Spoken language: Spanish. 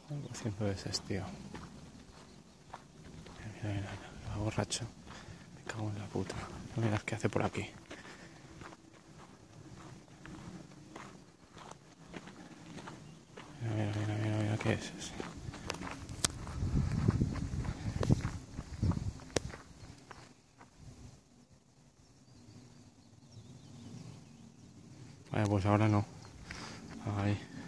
Algo haciendo veces, tío. Mira, mira, mira, va borracho. Me cago en la puta. Mira qué hace por aquí. Mira, mira, mira, mira, mira qué es eso. Vale, pues ahora no. Ahí.